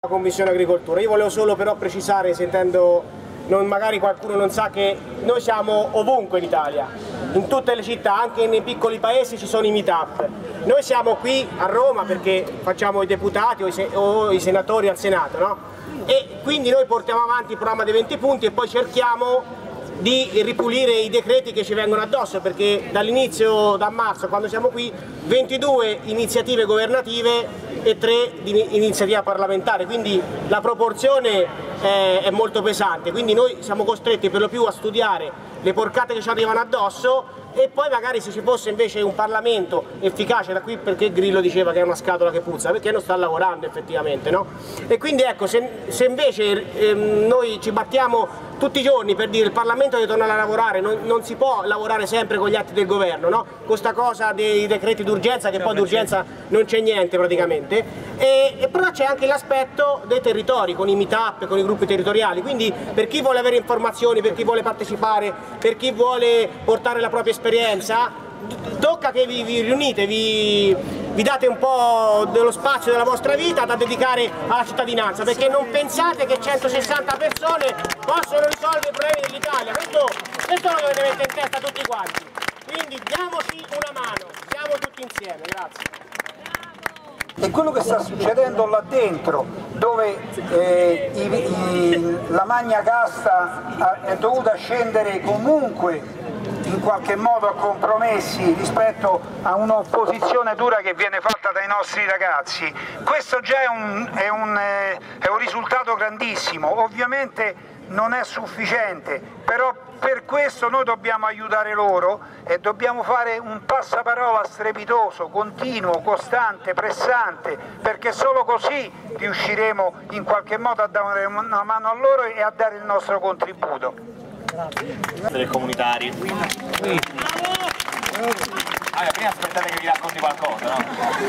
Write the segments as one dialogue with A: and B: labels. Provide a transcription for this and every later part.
A: Commissione Agricoltura. Io volevo solo però precisare, sentendo, magari qualcuno non sa, che noi siamo ovunque in Italia, in tutte le città, anche nei piccoli paesi ci sono i meetup. Noi siamo qui a Roma perché facciamo i deputati o i senatori al Senato, no? E quindi noi portiamo avanti il programma dei 20 punti e poi cerchiamo di ripulire i decreti che ci vengono addosso, perché dall'inizio, da marzo, quando siamo qui, 22 iniziative governative e 3 di iniziativa parlamentare, quindi la proporzione è molto pesante, quindi noi siamo costretti per lo più a studiare le porcate che ci arrivano addosso e poi magari se ci fosse invece un Parlamento efficace, da qui perché Grillo diceva che è una scatola che puzza, perché non sta lavorando effettivamente, no? E quindi ecco, se invece noi ci battiamo tutti i giorni per dire il Parlamento deve tornare a lavorare, non si può lavorare sempre con gli atti del governo, no? Con sta cosa dei decreti d'urgenza, che poi d'urgenza non c'è niente praticamente, e però c'è anche l'aspetto dei territori, con i meetup, con i gruppi territoriali, quindi per chi vuole avere informazioni, per chi vuole partecipare, per chi vuole portare la propria esperienza, tocca che vi riunite, vi date un po' dello spazio della vostra vita da dedicare alla cittadinanza, perché non pensate che 160 persone possono risolvere i problemi dell'Italia, questo lo dovete mettere in testa tutti quanti, quindi diamoci una mano, siamo tutti insieme, grazie.
B: E quello che sta succedendo là dentro, dove la Magna Casta è dovuta scendere comunque in qualche modo a compromessi rispetto a un'opposizione dura che viene fatta dai nostri ragazzi, questo già è un risultato grandissimo. Ovviamente non è sufficiente, però per questo noi dobbiamo aiutare loro e dobbiamo fare un passaparola strepitoso, continuo, costante, pressante, perché solo così riusciremo in qualche modo a dare una mano a loro e a dare il nostro contributo.
C: Dei comunitari. Prima aspettate che vi racconti qualcosa, no?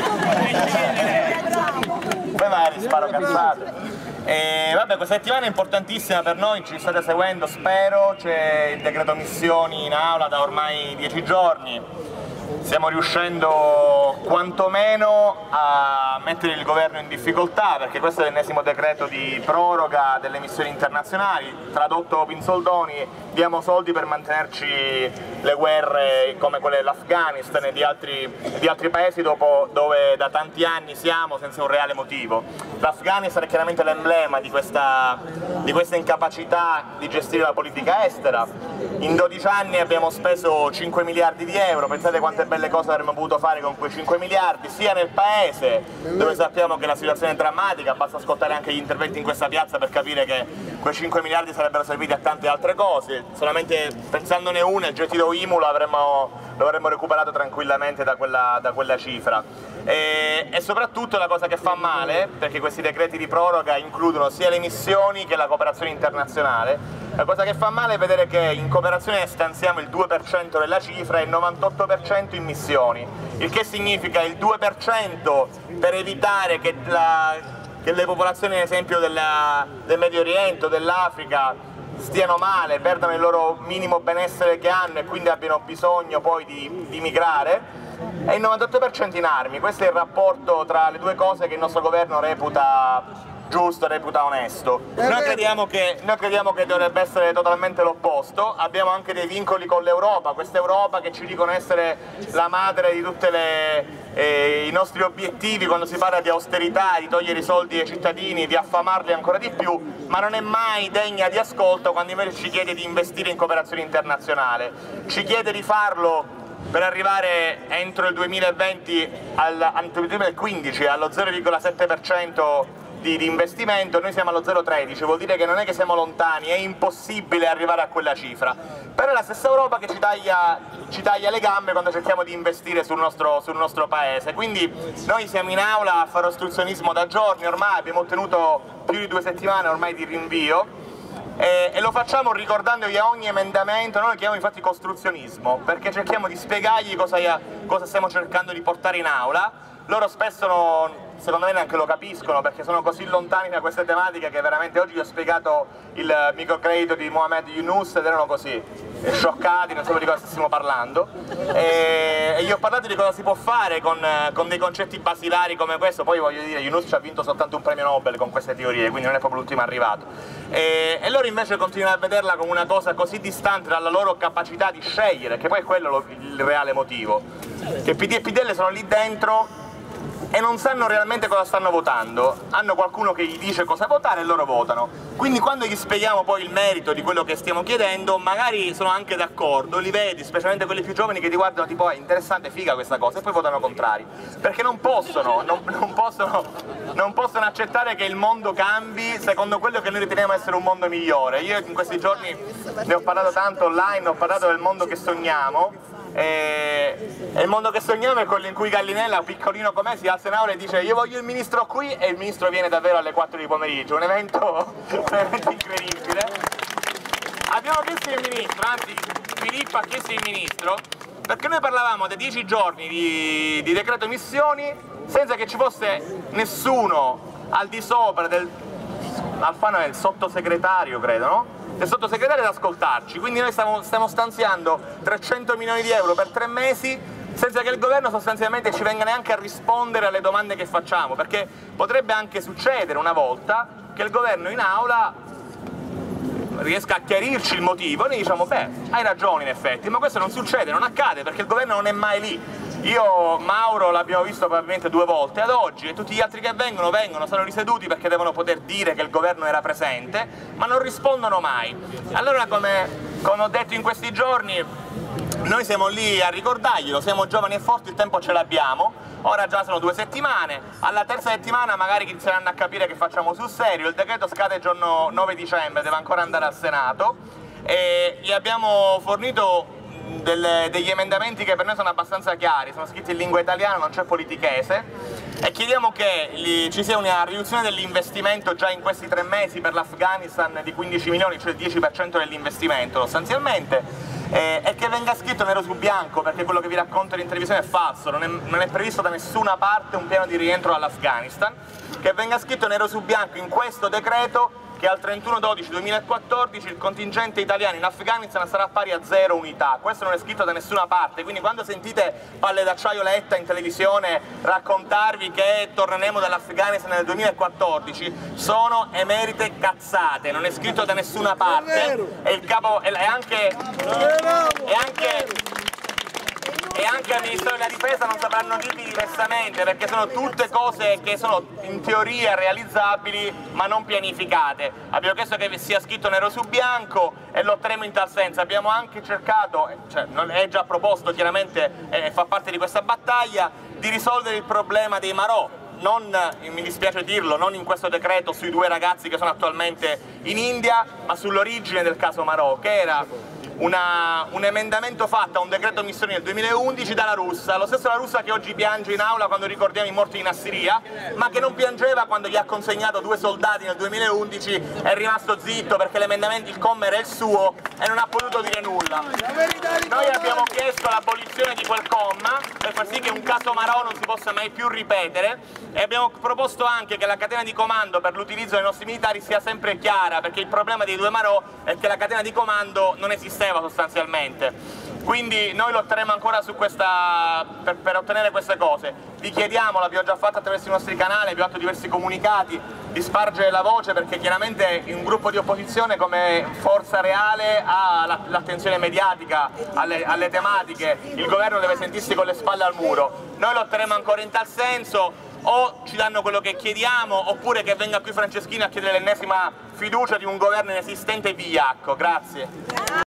C: Poi magari sparo cazzate. Vabbè, questa settimana è importantissima per noi, ci state seguendo, spero, c'è il decreto missioni in aula da ormai 10 giorni. Stiamo riuscendo quantomeno a mettere il governo in difficoltà, perché questo è l'ennesimo decreto di proroga delle missioni internazionali. Tradotto in soldoni, diamo soldi per mantenerci le guerre come quelle dell'Afghanistan e di altri paesi dove da tanti anni siamo senza un reale motivo. L'Afghanistan è chiaramente l'emblema di questa incapacità di gestire la politica estera. In 12 anni abbiamo speso 5 miliardi di euro, pensate quante belle cose avremmo potuto fare con quei 5 miliardi, sia nel paese, dove sappiamo che la situazione è drammatica, basta ascoltare anche gli interventi in questa piazza per capire che quei 5 miliardi sarebbero serviti a tante altre cose, solamente pensandone una, il gettito IMU lo avremmo recuperato tranquillamente da quella cifra. E soprattutto la cosa che fa male, perché questi decreti di proroga includono sia le missioni che la cooperazione internazionale, la cosa che fa male è vedere che in cooperazione stanziamo il 2% della cifra e il 98% in missioni, il che significa il 2% per evitare che le popolazioni, ad esempio, del Medio Oriente o dell'Africa stiano male, perdano il loro minimo benessere che hanno e quindi abbiano bisogno poi di migrare, e il 98% in armi. Questo è il rapporto tra le due cose che il nostro governo reputa giusto, reputa onesto. Noi crediamo che dovrebbe essere totalmente l'opposto, abbiamo anche dei vincoli con l'Europa, questa Europa che ci dicono essere la madre di tutti i nostri obiettivi quando si parla di austerità, di togliere i soldi ai cittadini, di affamarli ancora di più, ma non è mai degna di ascolto quando invece ci chiede di investire in cooperazione internazionale, ci chiede di farlo per arrivare entro il 2015 allo 0,7% di investimento. Noi siamo allo 0,13, vuol dire che non è che siamo lontani, è impossibile arrivare a quella cifra, però è la stessa Europa che ci taglia le gambe quando cerchiamo di investire sul nostro paese, quindi noi siamo in aula a fare ostruzionismo da giorni ormai, abbiamo ottenuto più di 2 settimane ormai di rinvio, e lo facciamo ricordandogli a ogni emendamento. Noi lo chiamiamo infatti costruzionismo, perché cerchiamo di spiegargli cosa stiamo cercando di portare in aula. Loro spesso secondo me neanche lo capiscono, perché sono così lontani da queste tematiche che veramente oggi gli ho spiegato il microcredito di Mohamed Yunus ed erano così, scioccati, non so di cosa stessimo parlando, e gli ho parlato di cosa si può fare con dei concetti basilari come questo. Poi voglio dire, Yunus ci ha vinto soltanto un premio Nobel con queste teorie, quindi non è proprio l'ultimo arrivato, e loro invece continuano a vederla come una cosa così distante dalla loro capacità di scegliere, che poi è quello il reale motivo, che PD e PDL sono lì dentro e non sanno realmente cosa stanno votando, hanno qualcuno che gli dice cosa votare e loro votano. Quindi quando gli spieghiamo poi il merito di quello che stiamo chiedendo, magari sono anche d'accordo, li vedi, specialmente quelli più giovani che ti guardano tipo interessante, figa questa cosa, e poi votano contrari, perché non possono accettare che il mondo cambi secondo quello che noi riteniamo essere un mondo migliore. Io in questi giorni ne ho parlato tanto online, ho parlato del mondo che sogniamo, e il mondo che sogniamo è quello in cui Gallinella, piccolino com'è, si alza in aula e dice io voglio il ministro qui, e il ministro viene davvero alle 4 di pomeriggio, un evento incredibile. Abbiamo chiesto il ministro, anzi Filippo ha chiesto il ministro, perché noi parlavamo dei 10 giorni di decreto missioni senza che ci fosse nessuno al di sopra Alfano è il sottosegretario, credo, no? Del sottosegretario ad ascoltarci, quindi noi stiamo stanziando 300 milioni di euro per 3 mesi senza che il governo sostanzialmente ci venga neanche a rispondere alle domande che facciamo, perché potrebbe anche succedere una volta che il governo in aula riesca a chiarirci il motivo e noi diciamo beh, hai ragione in effetti, ma questo non succede, non accade perché il governo non è mai lì. Io, Mauro, l'abbiamo visto probabilmente 2 volte ad oggi, e tutti gli altri che vengono, stanno riseduti perché devono poter dire che il governo era presente, ma non rispondono mai. Allora, come ho detto in questi giorni, noi siamo lì a ricordarglielo, siamo giovani e forti, il tempo ce l'abbiamo, ora già sono 2 settimane, alla terza settimana magari inizieranno a capire che facciamo sul serio, il decreto scade il giorno 9 dicembre, deve ancora andare al Senato, e gli abbiamo fornito degli emendamenti che per noi sono abbastanza chiari, sono scritti in lingua italiana, non c'è politichese, e chiediamo che ci sia una riduzione dell'investimento già in questi 3 mesi per l'Afghanistan di 15 milioni, cioè il 10% dell'investimento sostanzialmente, e che venga scritto nero su bianco, perché quello che vi racconto in televisione è falso, non è previsto da nessuna parte un piano di rientro dall'Afghanistan, che venga scritto nero su bianco in questo decreto che al 31/12/2014 il contingente italiano in Afghanistan sarà pari a 0 unità. Questo non è scritto da nessuna parte, quindi quando sentite Palle d'Acciaio Letta in televisione raccontarvi che torneremo dall'Afghanistan nel 2014, sono emerite cazzate, non è scritto da nessuna parte, e il capo e anche al Ministero della Difesa non sapranno dirvi diversamente, perché sono tutte cose che sono in teoria realizzabili ma non pianificate. Abbiamo chiesto che sia scritto nero su bianco e lotteremo in tal senso. Abbiamo anche cercato, cioè non è già proposto chiaramente, fa parte di questa battaglia, di risolvere il problema dei marò. Non, mi dispiace dirlo, non in questo decreto sui 2 ragazzi che sono attualmente in India, ma sull'origine del caso Marò, che era un emendamento fatto a un decreto missioni del 2011 dalla Russa, lo stesso la Russa che oggi piange in aula quando ricordiamo i morti in Assiria, ma che non piangeva quando gli ha consegnato 2 soldati nel 2011, è rimasto zitto perché l'emendamento, il comma era il suo e non ha potuto dire nulla. Noi abbiamo chiesto l'abolizione di quel comma per far sì che un caso Marò non si possa mai più ripetere, e abbiamo proposto anche che la catena di comando per l'utilizzo dei nostri militari sia sempre chiara, perché il problema dei 2 Marò è che la catena di comando non esisteva sostanzialmente. Quindi noi lotteremo ancora su questa, per ottenere queste cose. Vi chiediamo, l'abbiamo già fatto attraverso i nostri canali, abbiamo fatto diversi comunicati, di spargere la voce, perché chiaramente un gruppo di opposizione come forza reale ha l'attenzione mediatica alle tematiche, il governo deve sentirsi con le spalle al muro. Noi lotteremo ancora in tal senso, o ci danno quello che chiediamo, oppure che venga qui Franceschini a chiedere l'ennesima fiducia di un governo inesistente e vigliacco. Grazie.